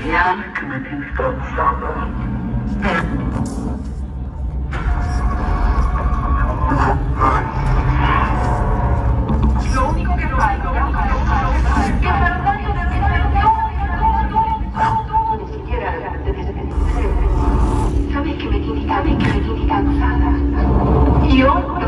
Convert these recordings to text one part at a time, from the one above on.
Sabes que me tienes cansada. Lo único que no hay, que perdón, ni siquiera te despediré. Sabes que me tienes cansada. Y yo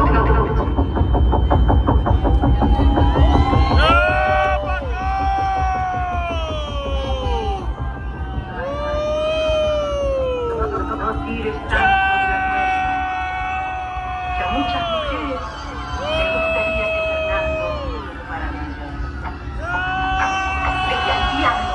no tires tanto de la nuez, que a muchas mujeres les gustaría que Fernando lo para ellas. Vete al diablo.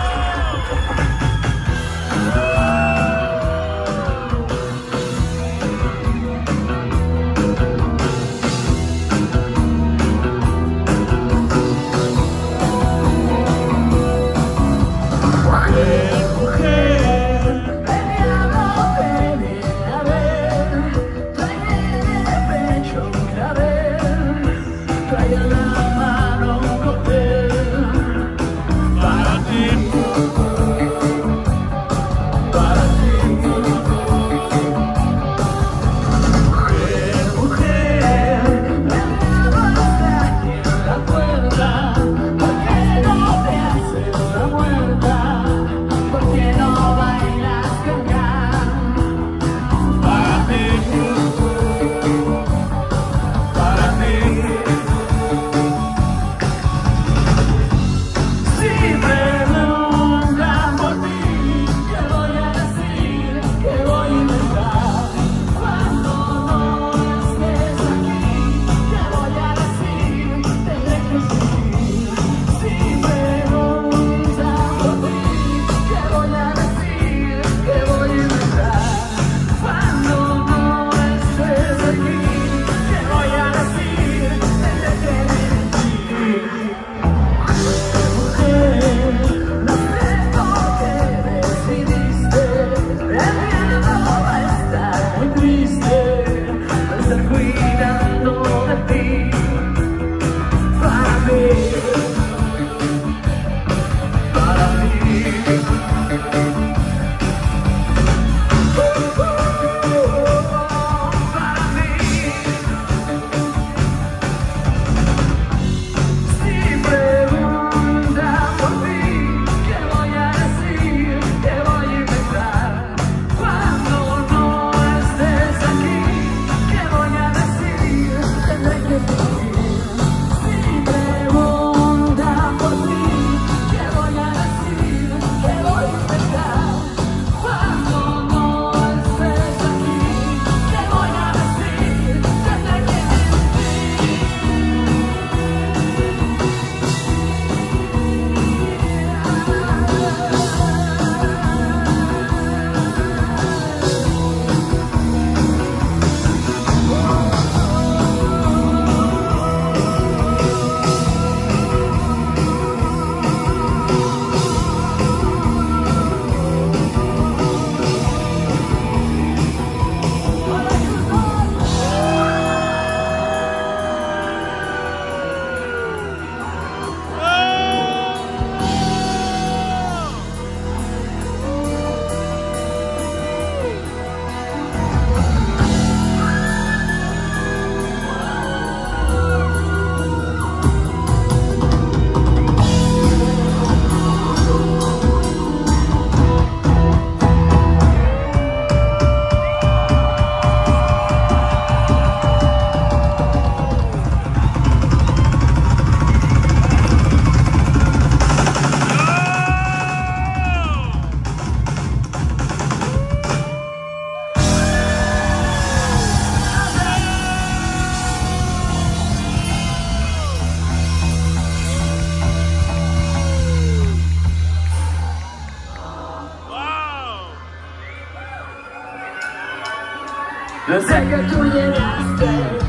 Yo sé que tú llegaste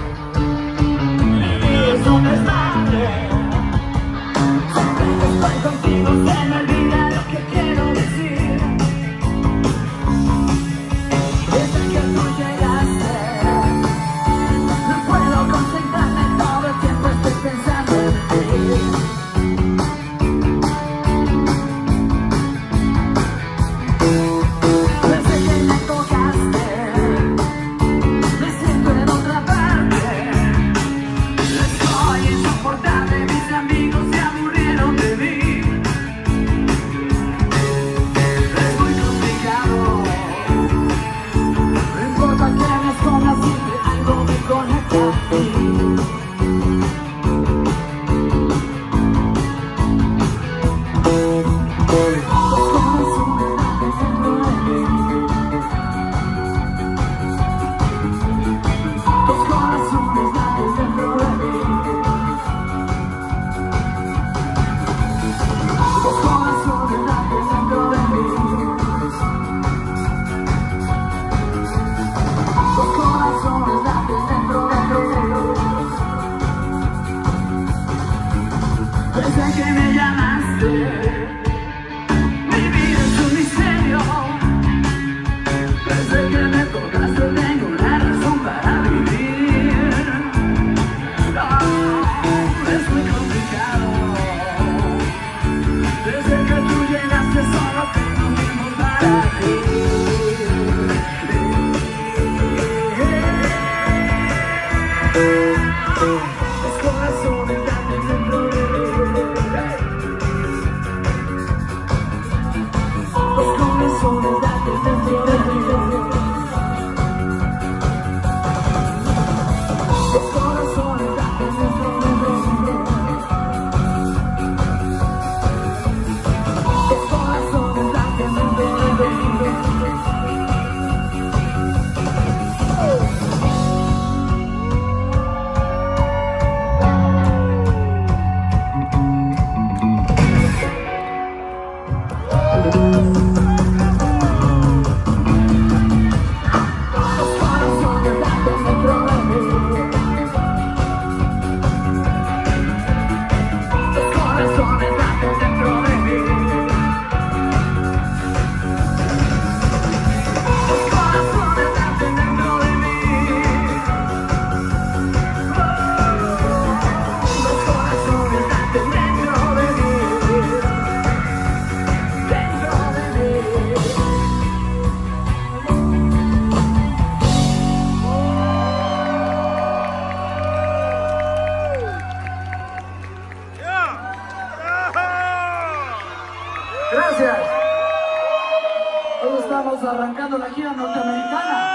y es un desmadre. Siempre que estoy contigo se me olvida lo que quiero decir. Desde que tú llegaste no puedo concentrarme, todo el tiempo estoy pensando en ti. Gracias. Hoy estamos arrancando la gira norteamericana.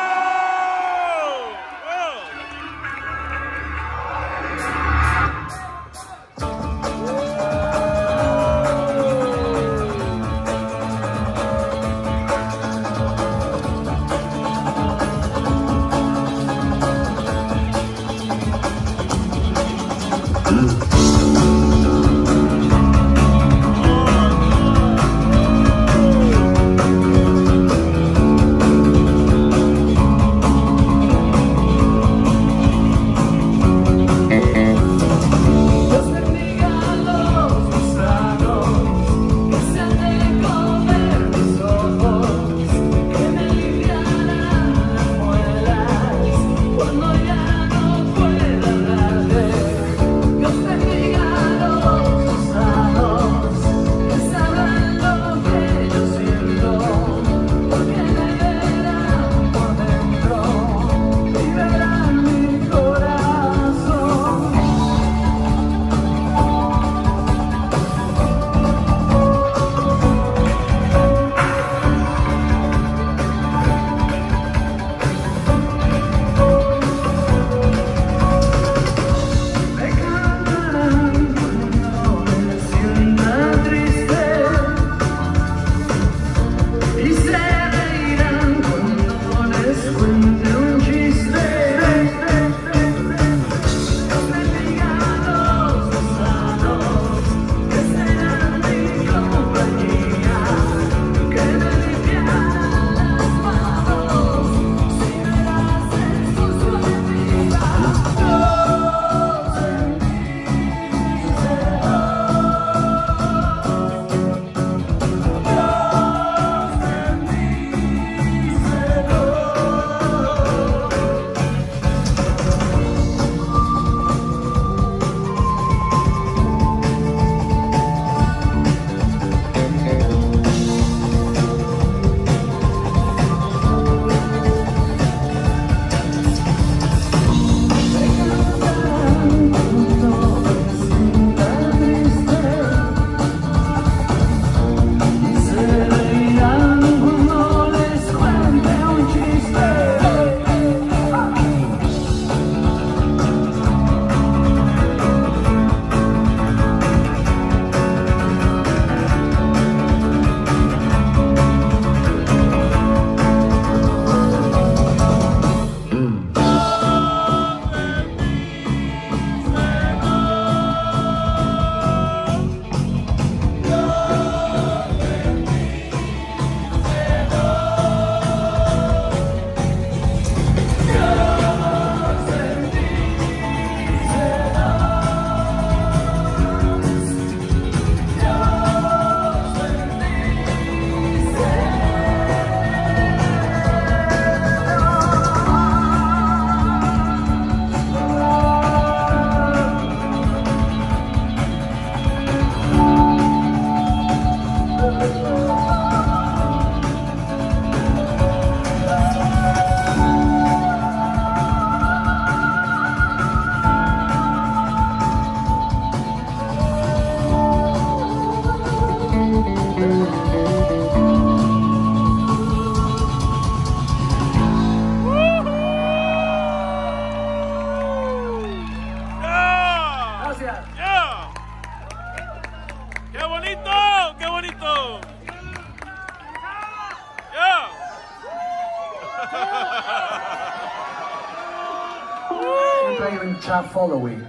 Siempre hay un chat following.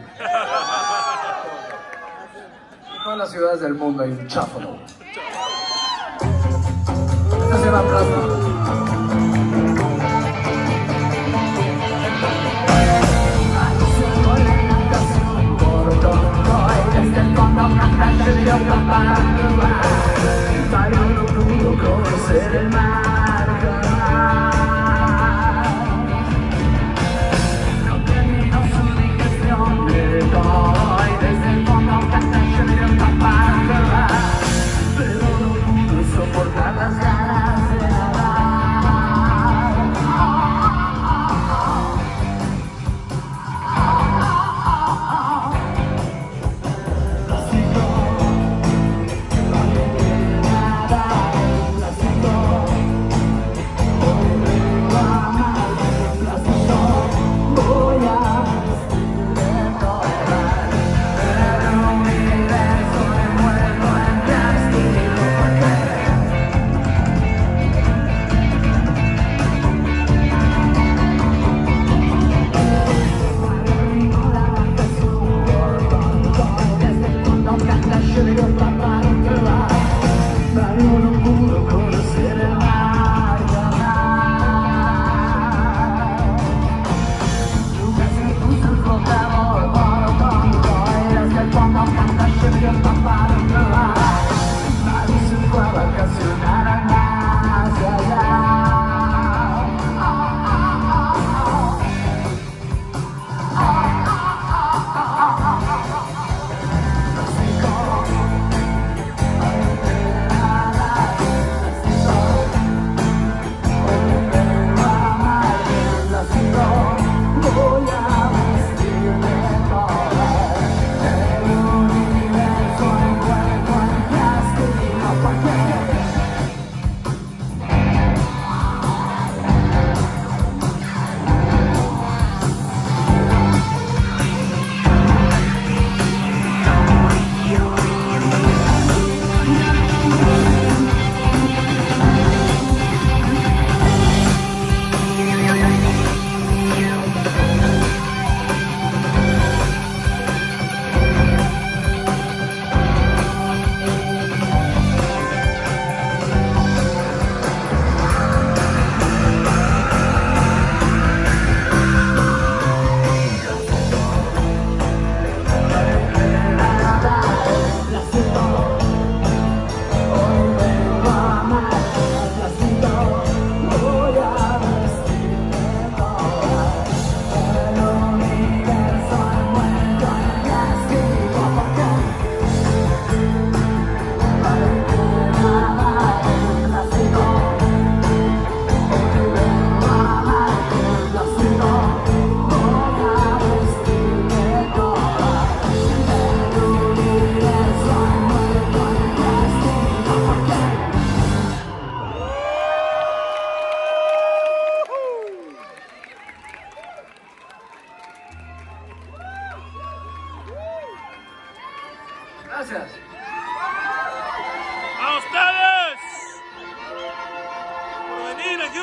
En todas las ciudades del mundo hay un chat following. Esta se va a plaza. Conocer el mar, no termino su digestión, le doy desde el fondo que se me dio capaz, pero no pudo soportar las ganas de nadar.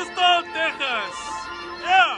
Houston, Texas. Yeah.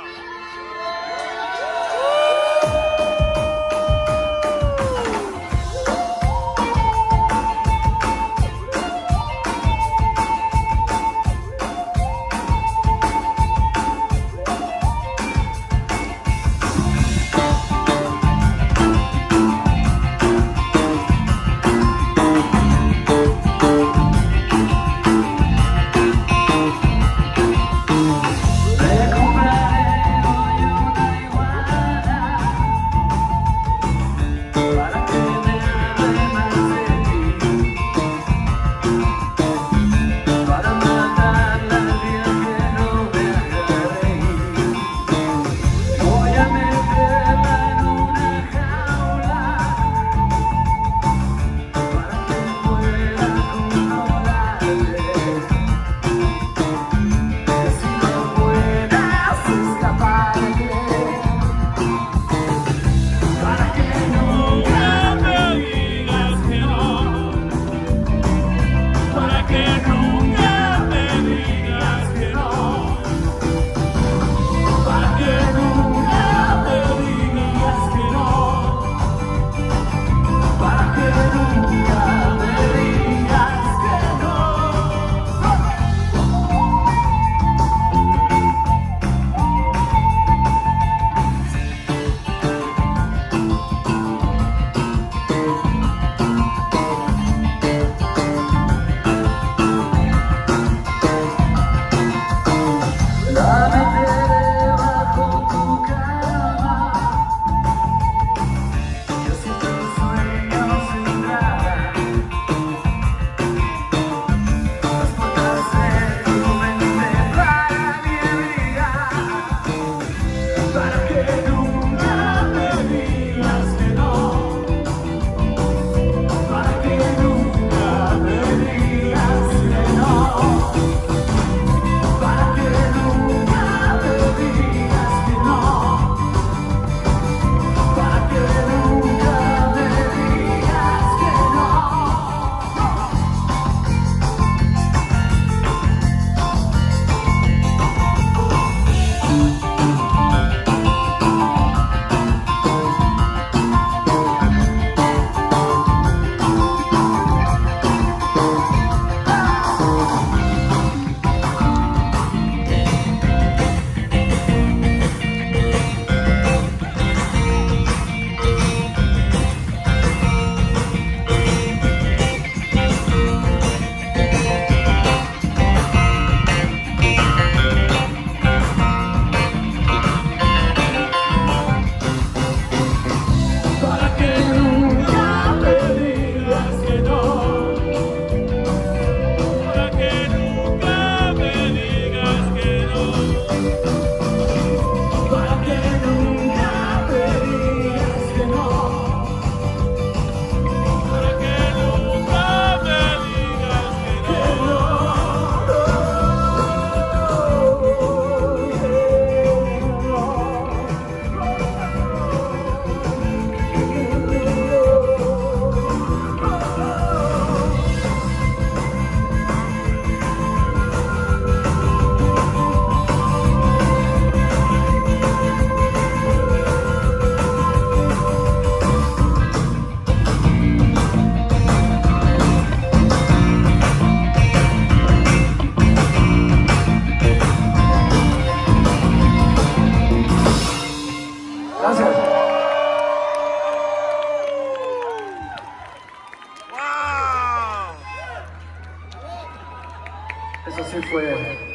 Eso sí fue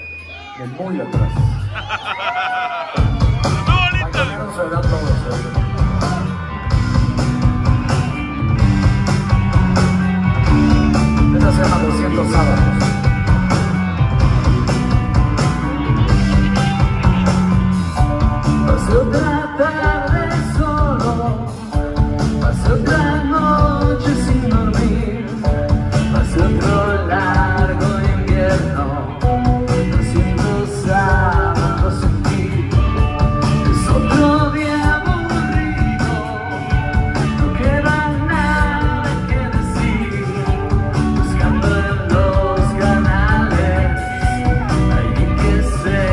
de muy atrás. Mañana se verán todos. Esta se llama 200 sábados. Pasé otra tarde solo, pasé otra noche sin dormir, pasé otro largo invierno, no siento sábado sin ti. Es otro día aburrido, no queda nada que decir, buscando en los canales alguien que se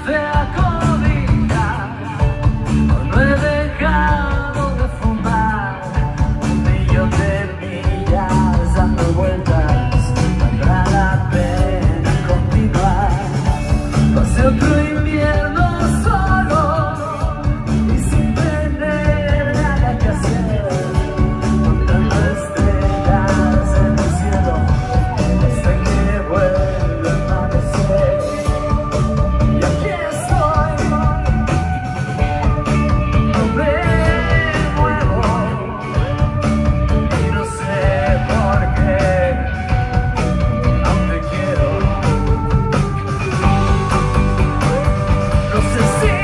te acobija, no he dejado de fumar, 1.000.000 de millas dando vueltas, valdrá la pena continuar. Pasé otro invierno solo y sin tener nada que hacer, contando estrellas en el cielo hasta que vuelva a amanecer. Y aquí estoy, no me muevo y no sé por qué, aún te quiero. No sé si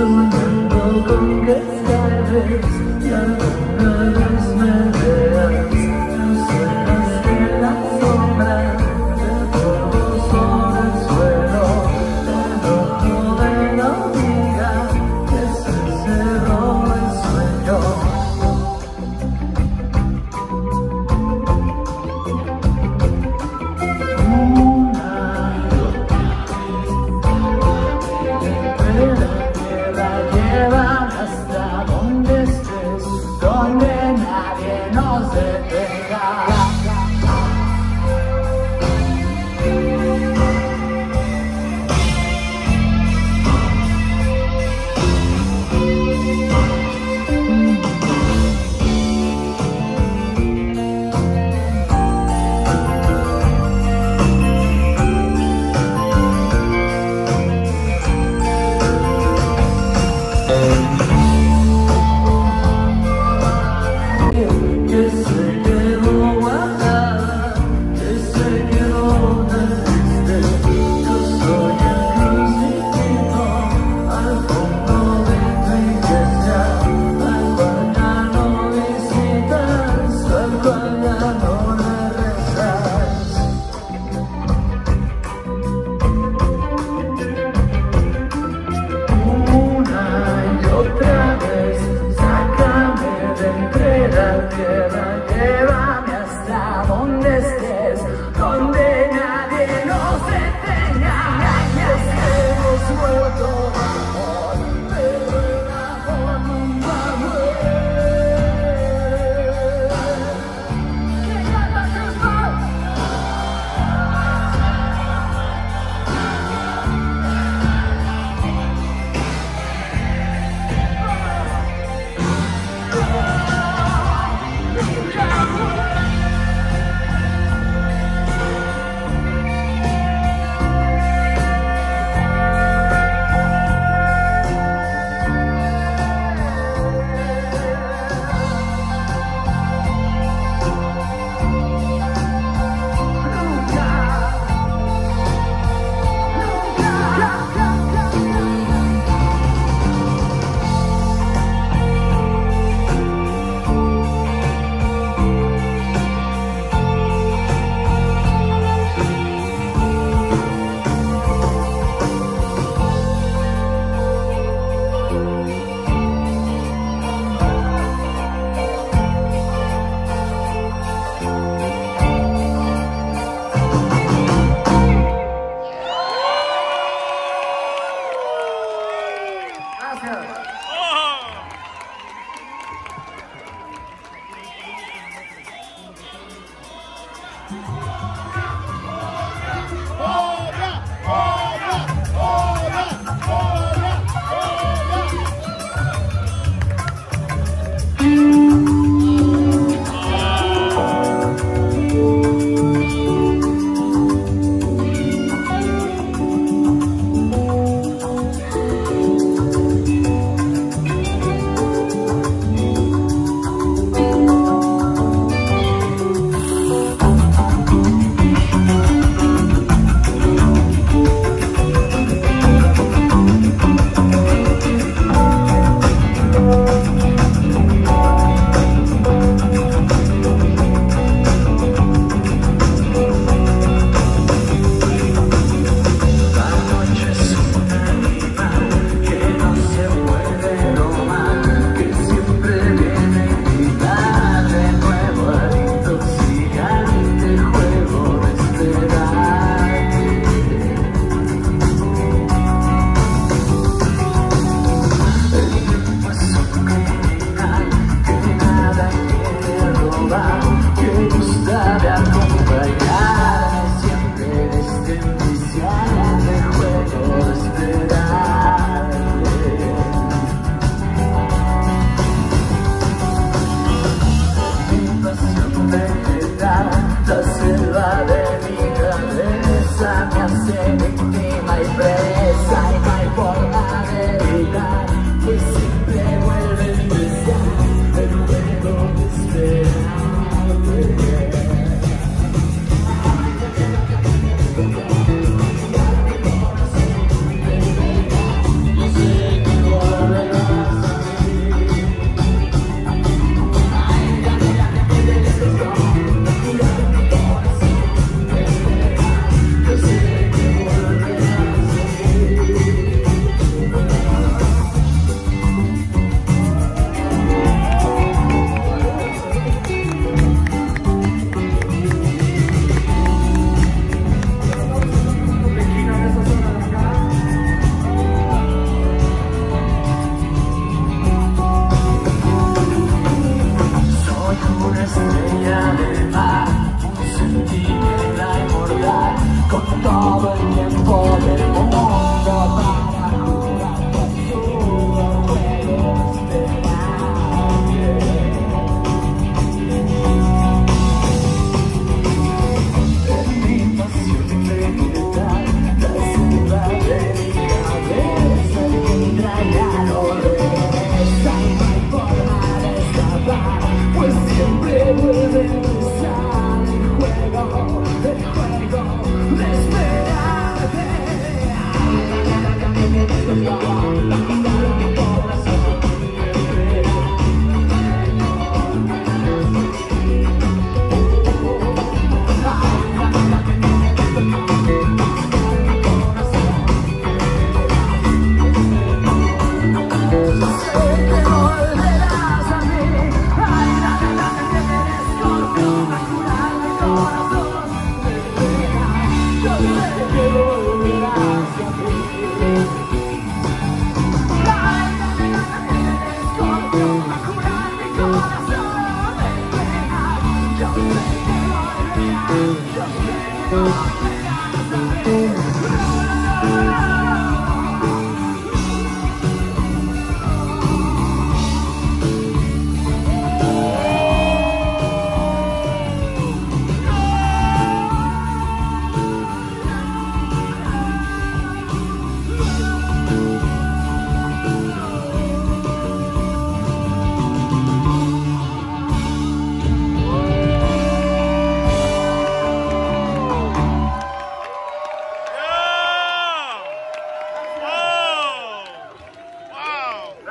soñando con que tal vez y alguna vez me veas. No serás que la sombra del polvo sobre el suelo, el ojo de la hormiga que se cerró el sueño.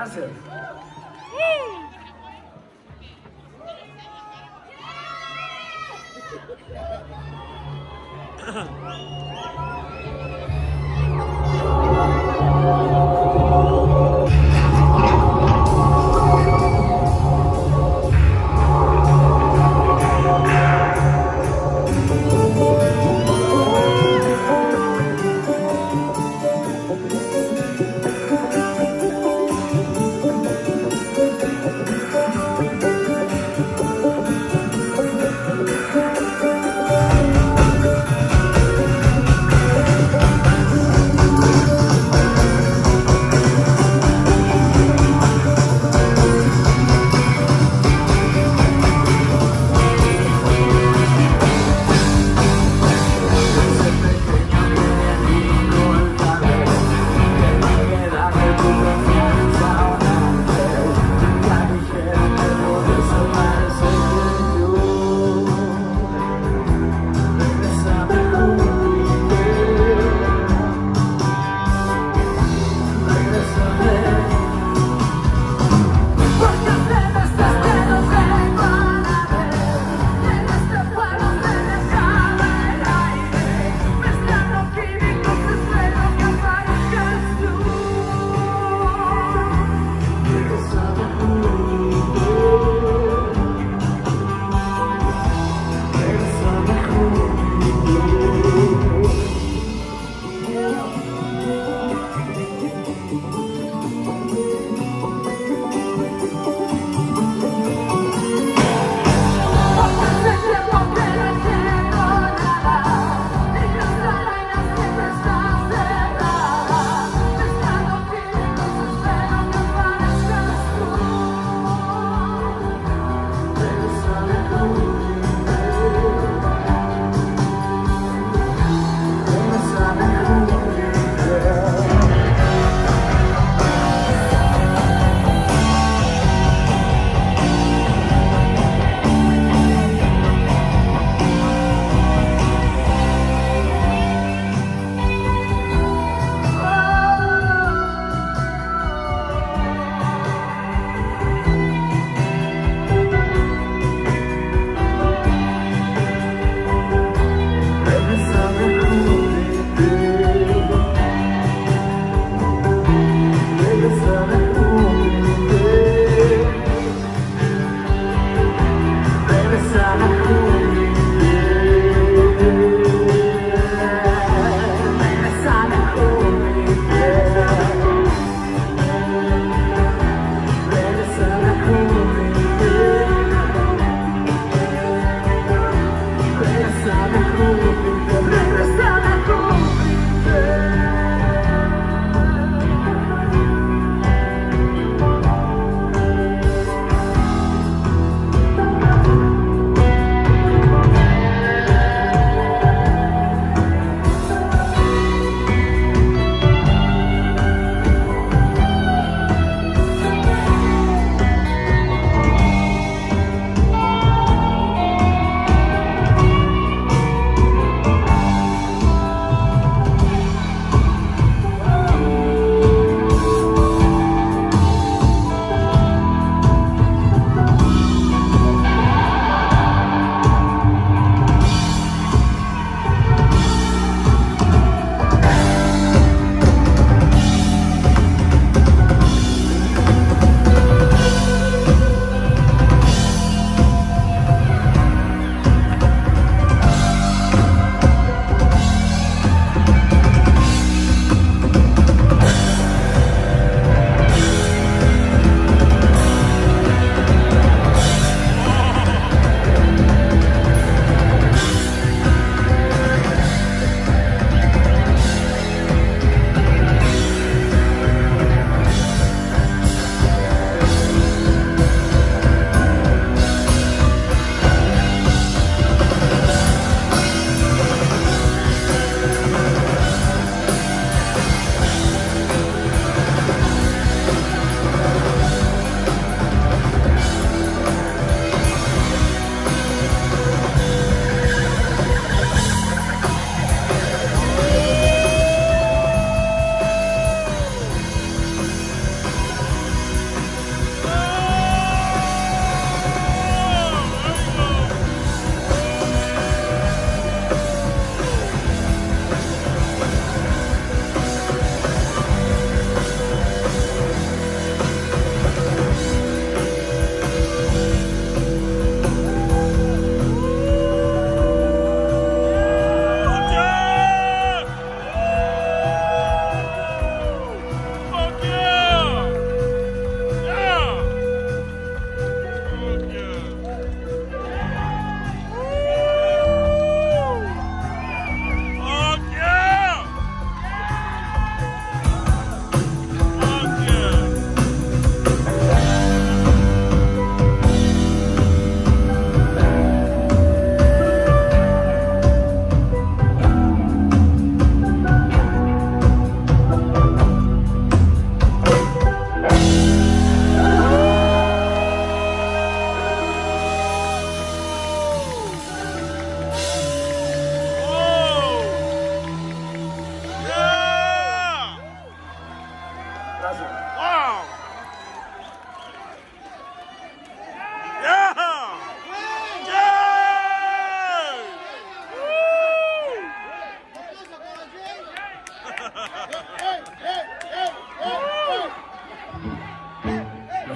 Gracias.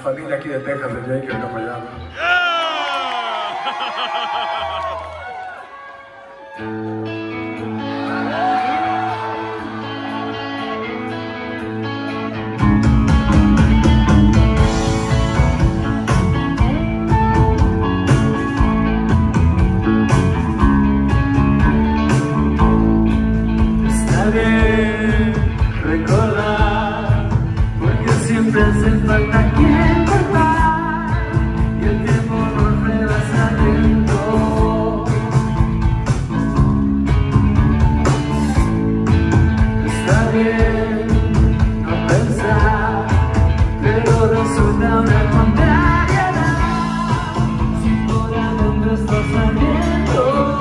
familia aquí de Texas, de Jake, que venga para allá. Está bien recordar, porque siempre hace falta quien cortar y el tiempo nos rebasa lento. Está bien no pensar, pero resulta una contrariedad si por adentro estás saliendo.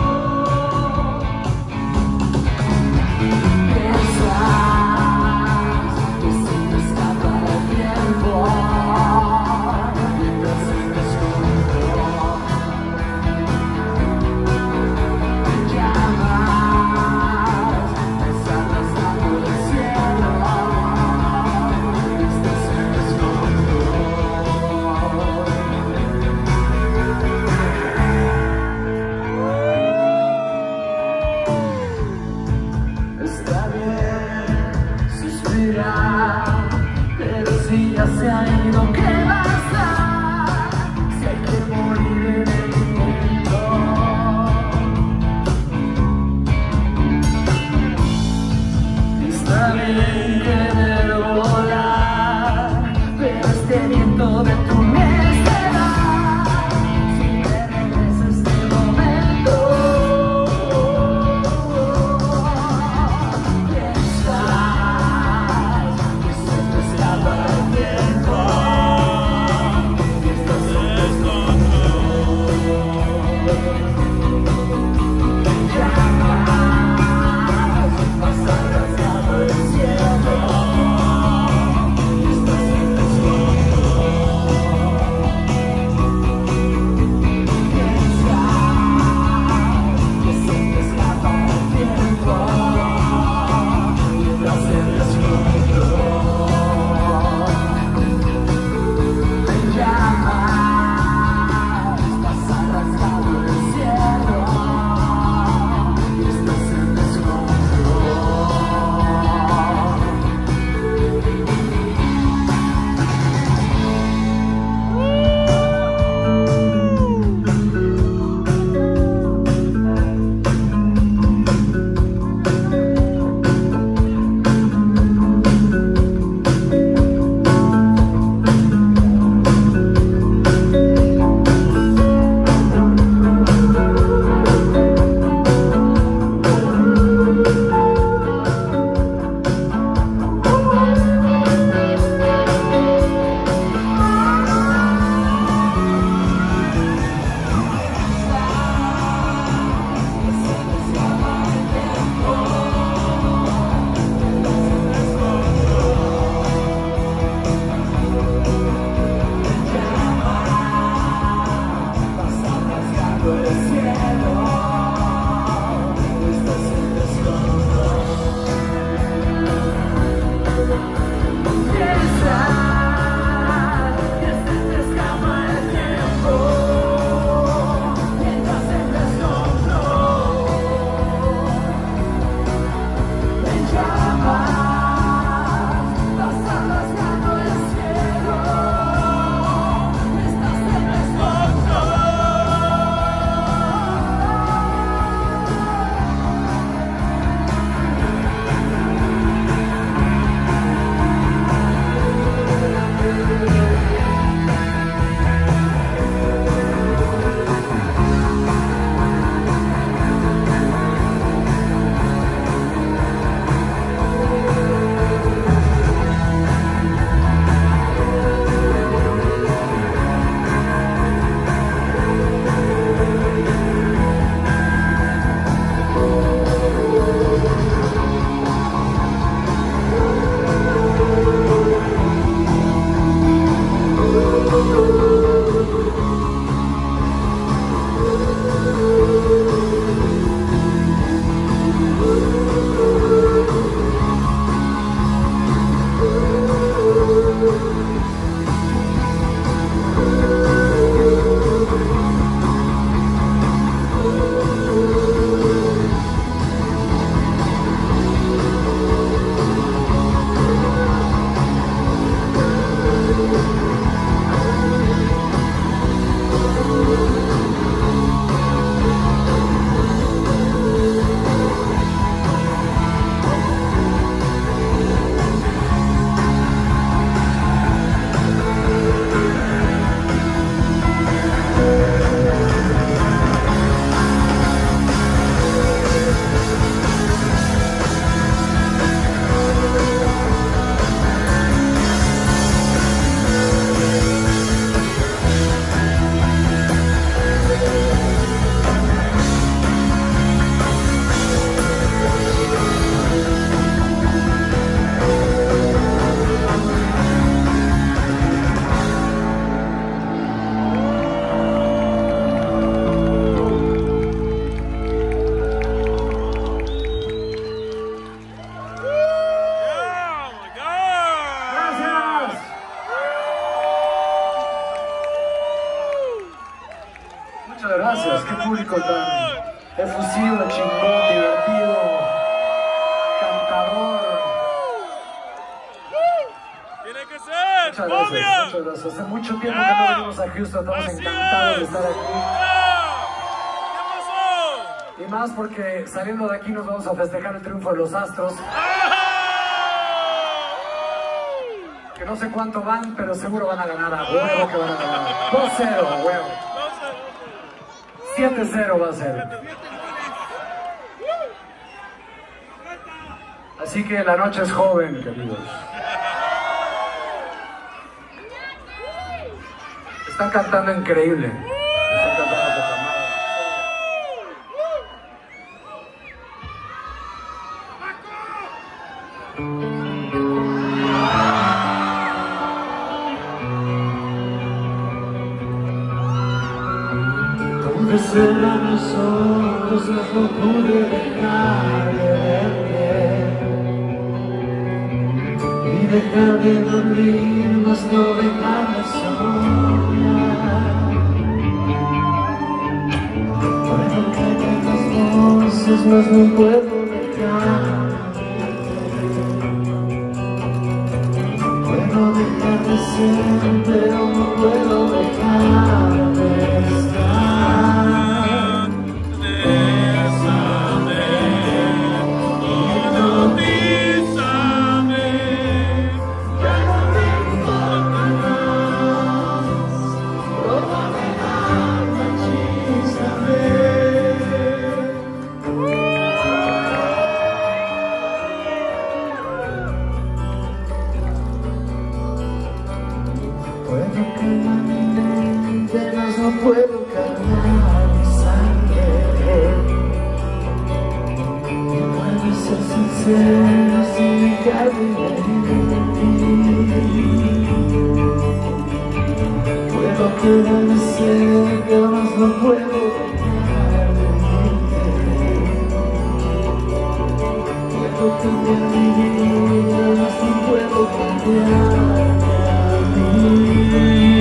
Está bien suspirar, pero si ya se ha ido, ¿qué va a pasar? Si hay que morir en el intento. Está bien querer volar, pero este viento de tu necedad, si me regresa este momento. Escapa el tiempo. Gracias, qué público tan efusivo, chingón, divertido, cantador. Tiene que ser. Muchas gracias, muchas gracias. Hace mucho tiempo que no venimos a Houston, estamos encantados de estar aquí. ¿Qué pasó? Y más porque saliendo de aquí nos vamos a festejar el triunfo de los Astros. Que no sé cuánto van, pero seguro van a ganar, a huevo que van a ganar. 2-0, a huevo. 7-0 va a ser. Así que la noche es joven, queridos. Están cantando increíble. Están cantando poca madre. Cerrar los ojos, no pude dejar de verte y dejar de dormir, mas no dejar de soñar. Puedo callar las voces, mas no puedo dejar. Puedo dejar de ser, pero no puedo dejar de estar. No puedo calmar mi sangre. Y puedo ser sincero sin caer en ti. Puedo quedarme cerca, mas no puedo dejar de verte. Puedo cambiar mi vida, mas no puedo cambiar a mí.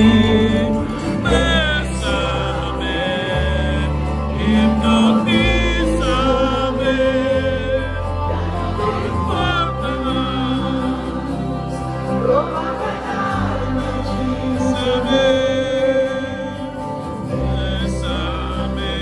Bésame.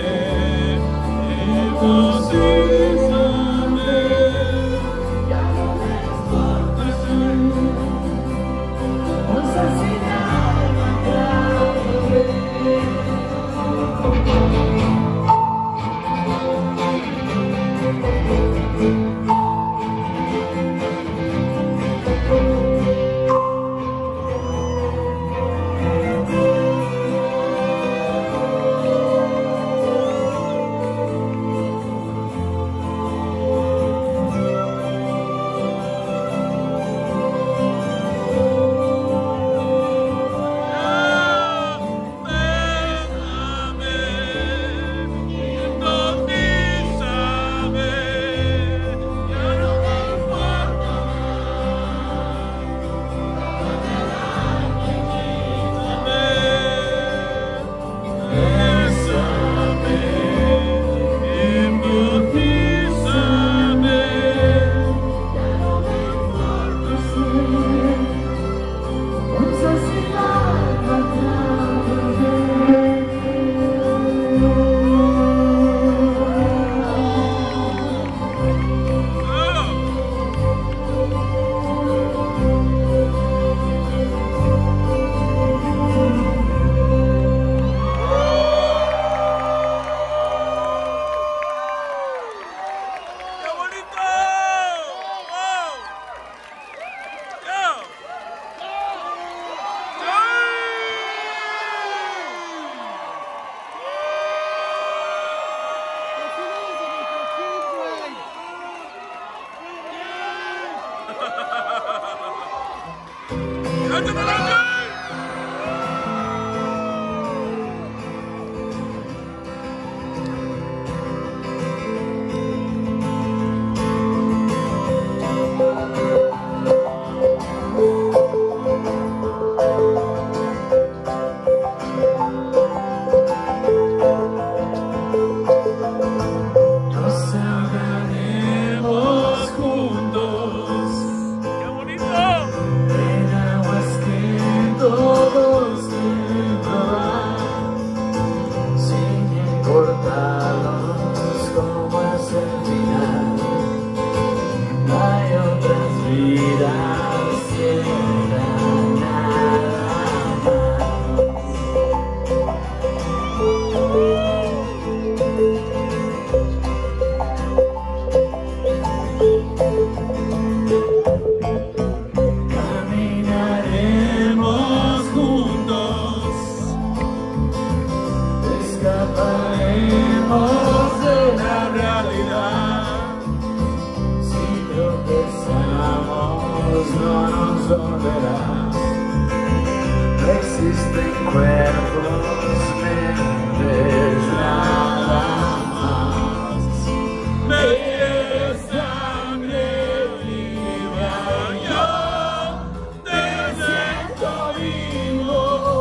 existen cuerpos, mentes, nada más. De sangre viva yo te siento vivo.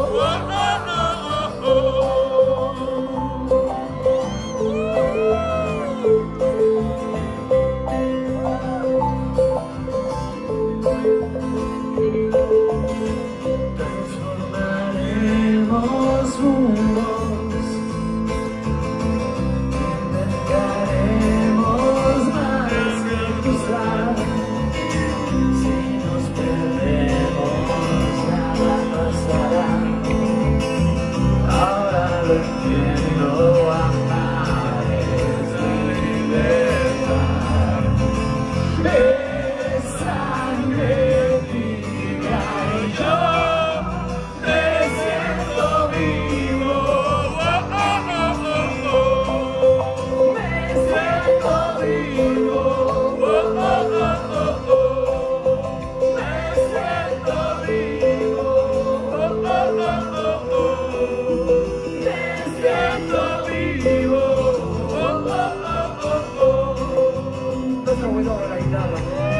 Transformaremos mundos, inventaremos mares que cruzar. Si nos perdemos, nada pasará. Ahora lo entiendo, amar es libertad. Es sangre viva y yo te siento vivo. Me siento vivo. Me siento vivo. Me siento vivo. Nuestro bueno de la guitarra.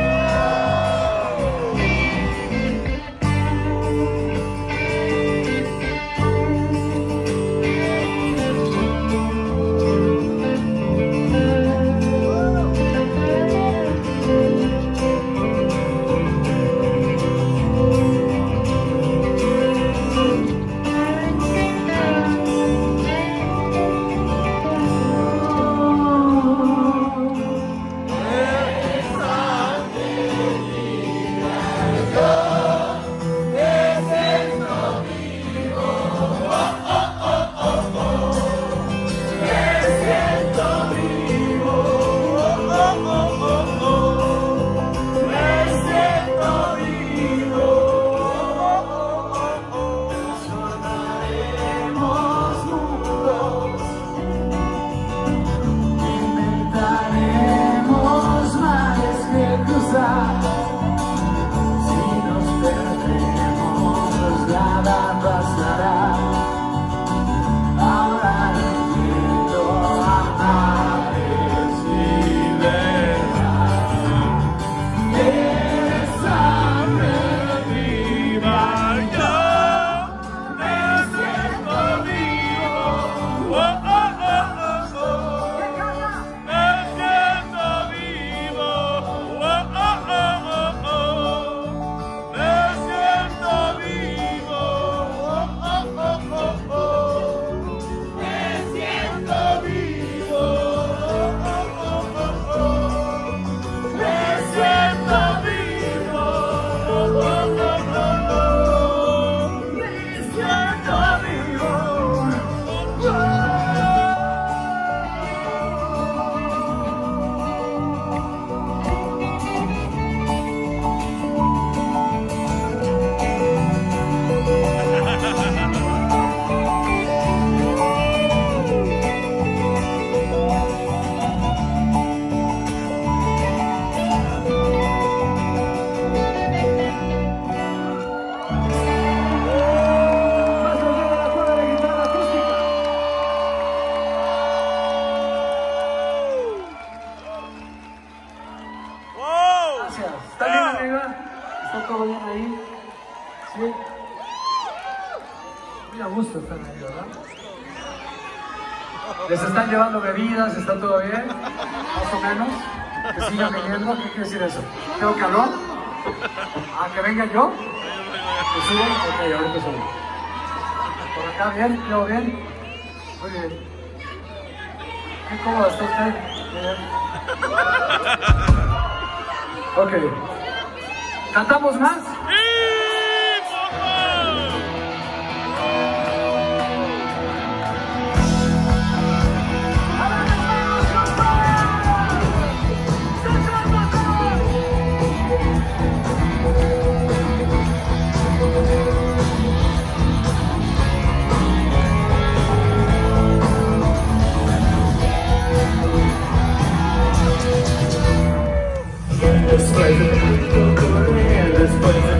¿Está bien arriba? ¿Está todo bien ahí? ¿Sí? Muy a gusto están ahí, ¿verdad? ¿Les están llevando bebidas? ¿Está todo bien? Más o menos. ¿Que sigan viniendo? ¿Qué quiere decir eso? ¿Tengo calor? ¿A que venga yo? ¿Que subo? Ok, ahorita subo. ¿Por acá bien? ¿Quedó bien? Muy bien. ¿Qué cómodo está usted? Bien. Ok. ¿Cantamos más? Después de tanto correr, después de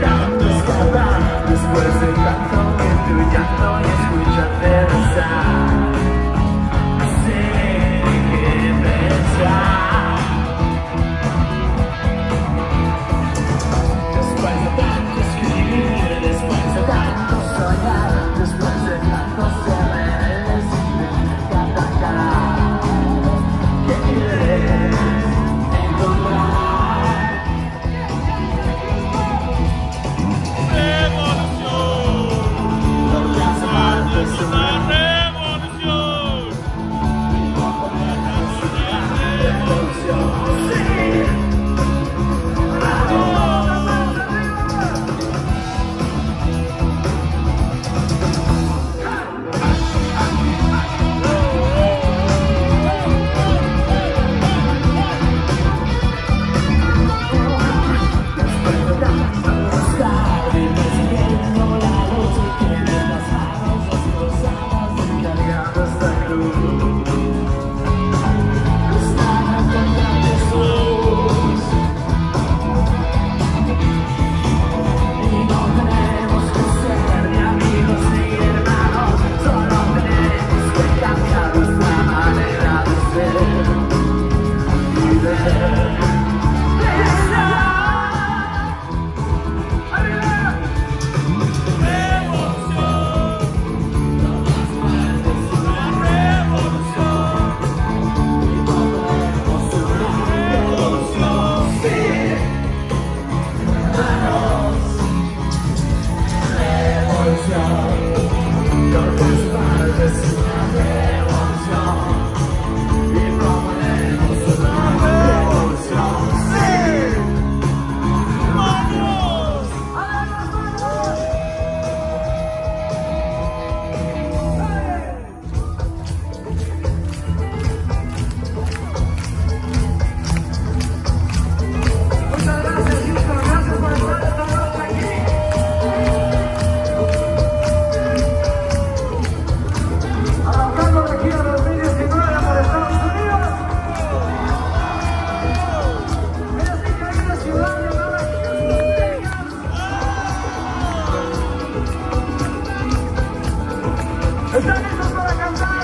¿Están listos para cantar?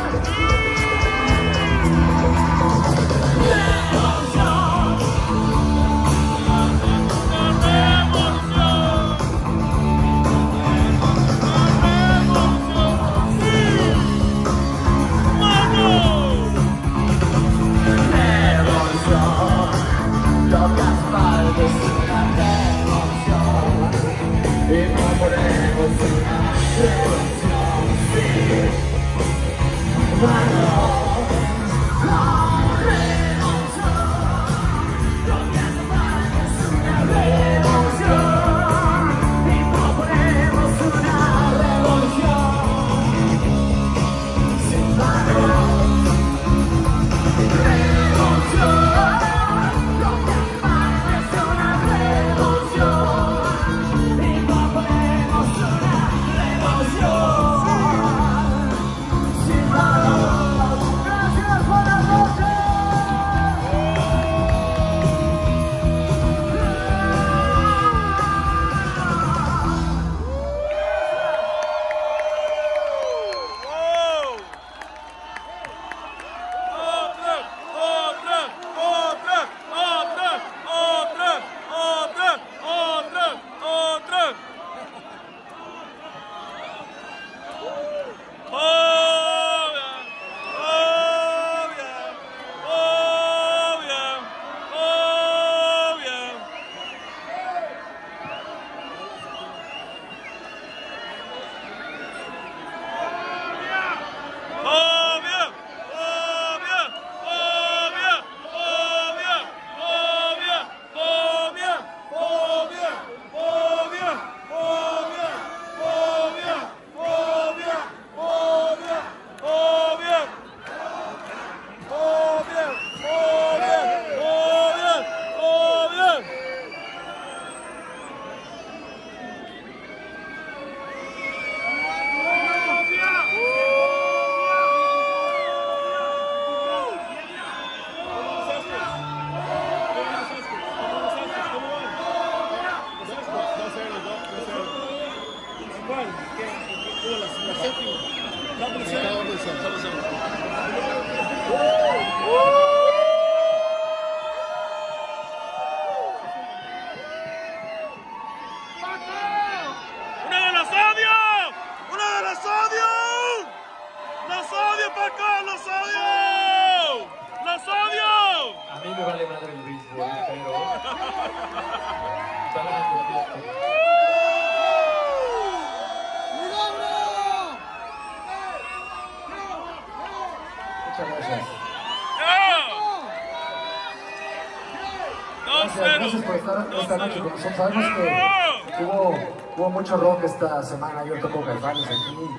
Gracias por estar esta noche con nosotros. Sabemos que hubo mucho rock esta semana. Yo toco Caifanes aquí.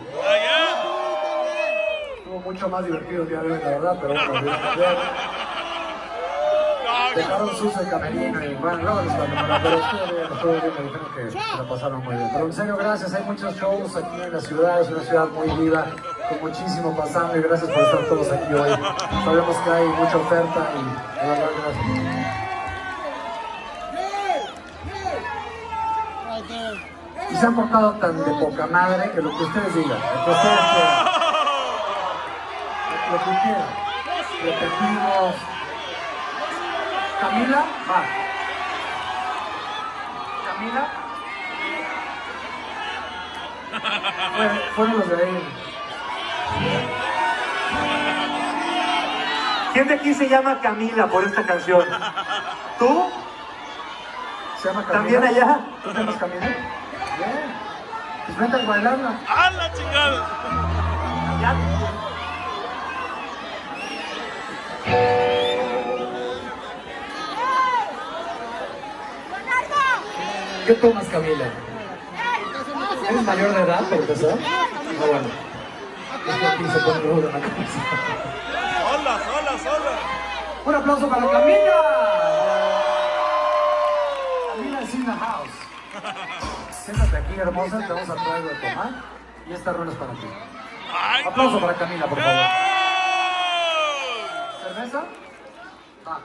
Estuvo mucho más divertido el día de hoy, la verdad, pero bueno, dejaron sucio el camerino y bueno, luego les va pero estuvo bien, me dijeron que se la pasaron muy bien. Pero en serio, gracias, hay muchos shows aquí en la ciudad, es una ciudad muy viva, con muchísimo pasando y gracias por estar todos aquí hoy. Sabemos que hay mucha oferta y de verdad, gracias. Y se han portado tan de poca madre que lo que ustedes digan, lo que ustedes quieran, lo que quieran, repetimos. Camila, va. Camila. Fueron los de ahí. ¿Quién de aquí se llama Camila por esta canción? ¿Tú? ¿Se llama Camila? ¿También allá? ¿Tú te llamas Camila? Bien. Pues vente a bailarla. ¡A la chingada! ¿Ya? ¿Qué tomas, Camila? ¿Eres mayor de edad, para empezar? No, bueno. Es que aquí se pone rudo en la cabeza. ¡Sola! Un aplauso para Camila. Camila is in the house. Siéntate aquí, hermosa, te vamos a traer algo de tomar. Y esta rola es para ti. Ay, Aplauso no. para Camila, por favor. ¡No! ¿Cerveza? Va.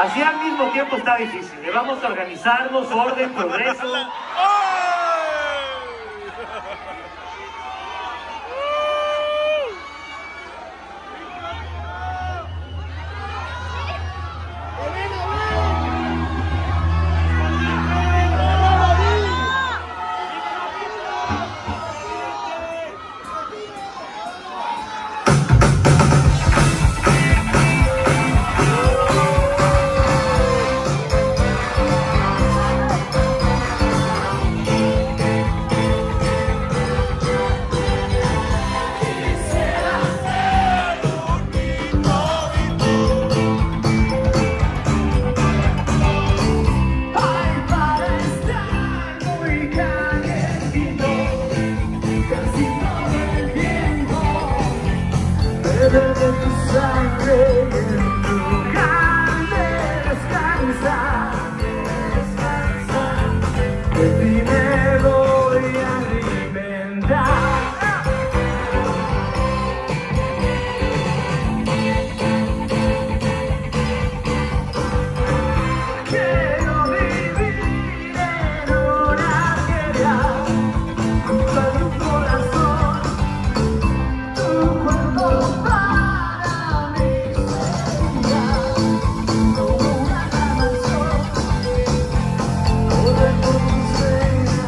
Así al mismo tiempo está difícil. Vamos a organizarnos, orden, progreso. De tu sangre en tu carne descansa, de ti me voy a alimentar. Quiero vivir en una guerra junto a tu corazón, tu cuerpo. Como una canción, poder por tu señal.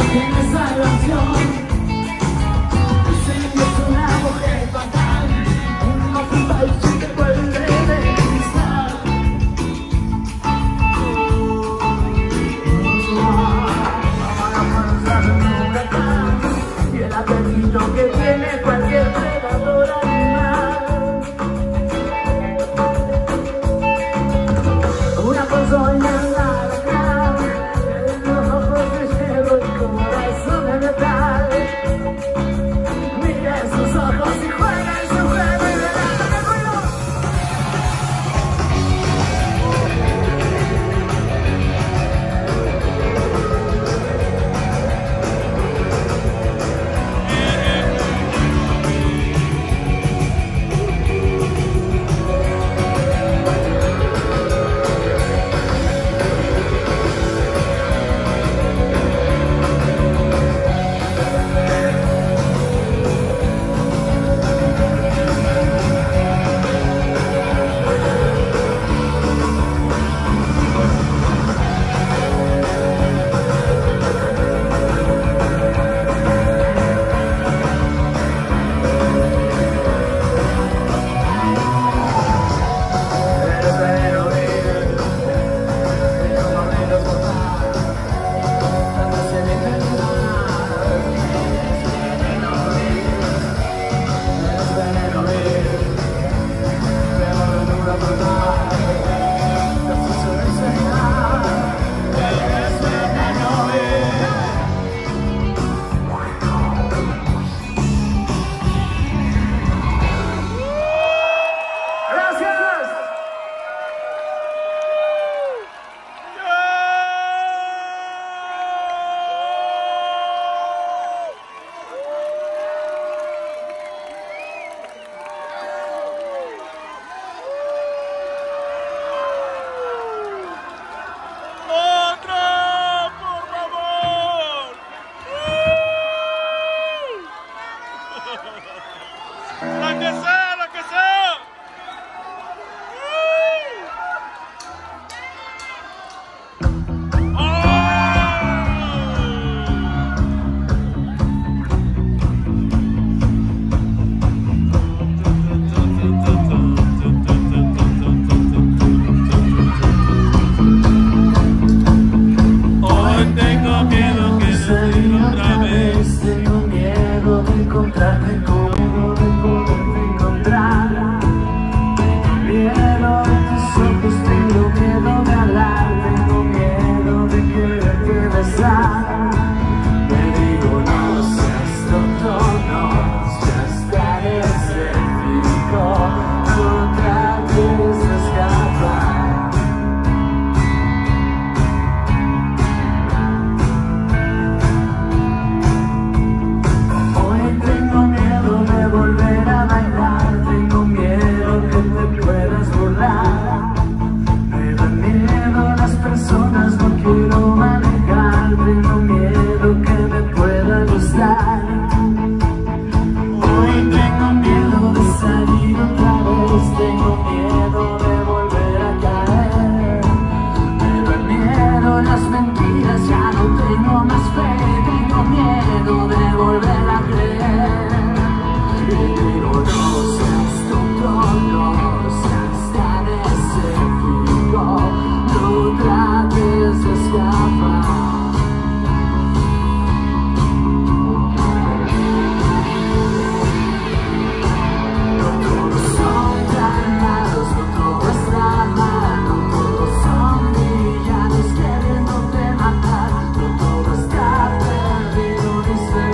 tiene salvación. Dicen que es una mujer fatal, una puta y sí que vuelve de cristal. Y el apetito que tiene cualquier predador animal. Una ponzoña en la cara, en los ojos de hielo y corazón de metal. Mira sus ojos y juega en su juego y verá lo que juego. La que sea. Hoy tengo miedo que salir otra vez. Tengo miedo de encontrarme conmigo, de poderte encontrar. Tengo miedo de tus ojos, tengo miedo de hablar, tengo miedo de quererte besar. Te digo no seas tonto, no seas tan escéptico, no trates de escapar. Hoy tengo miedo de volver a bailar, tengo miedo que te puedas burlar. Me dan miedo las personas, no quiero manejar, tengo miedo que me pueda gustar. Hoy tengo miedo de salir otra vez, tengo miedo de volver a caer. Me dan miedo las mentiras, ya no tengo más fe, tengo miedo de volver a creer. Y digo no seas tonto, no seas tan escéptico, no trates de escapar. No todos son tan malos, no todo está mal, no todos son villanos queriéndote matar, no todo está perdido, dice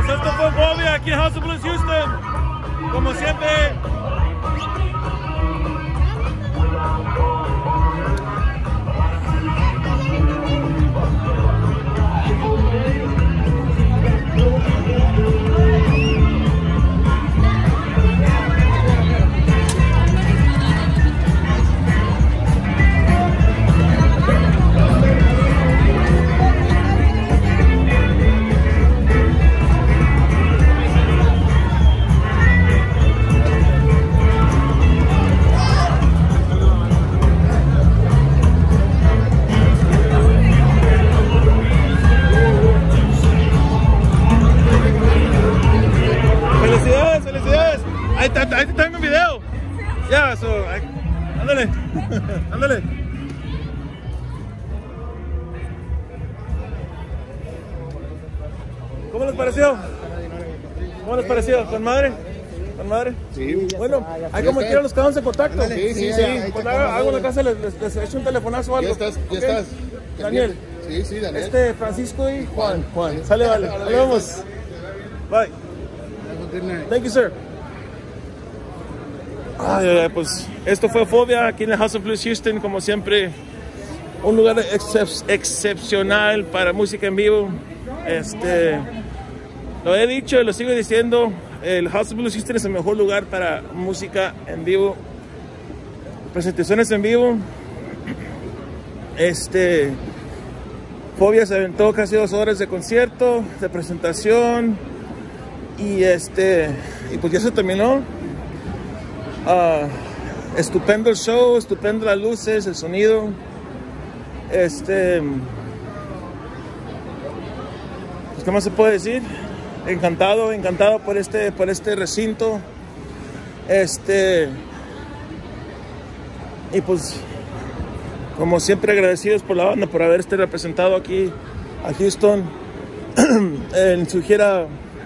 esto fue Fobia aquí en House of Blues Houston. Como siempre. Ahí te tengo un video. Ya, ándale. Ándale. ¿Cómo les pareció? ¿Cómo les pareció? ¿Con madre? ¿Con madre? Sí. Bueno, ahí como quieran nos quedamos en contacto. Sí. Cuando hago una casa les echo un telefonazo o algo. Ya estás. Daniel. Sí, Daniel. Francisco y Juan. Sale, vale. Nos vemos. Bye. Thank you, sir. Pues esto fue Fobia aquí en el House of Blues Houston, como siempre un lugar excepcional para música en vivo. Lo he dicho y lo sigo diciendo, el House of Blues Houston es el mejor lugar para música en vivo, presentaciones en vivo. Fobia se aventó casi 2 horas de concierto, de presentación y pues ya se terminó. Estupendo el show, estupendo las luces, el sonido. Pues ¿qué más se puede decir? Encantado por este recinto. Y pues como siempre agradecidos por la banda por haber representado aquí a Houston en su gira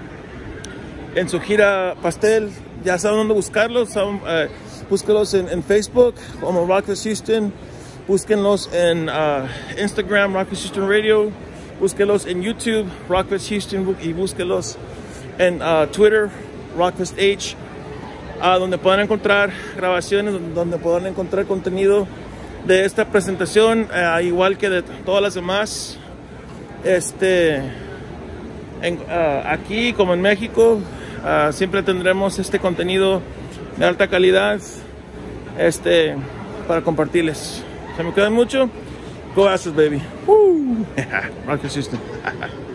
Pastel. Ya saben dónde buscarlos, búsquenlos en Facebook como Rockfest Houston, búsquenlos en Instagram, Rockfest Houston Radio, búsquenlos en YouTube, Rockfest Houston, y búsquenlos en Twitter, Rockfest H, donde puedan encontrar grabaciones, donde puedan encontrar contenido de esta presentación, igual que de todas las demás. Aquí como en México, siempre tendremos este contenido de alta calidad para compartirles. Se me quedan mucho. Go Astros, baby. Rockfest Houston.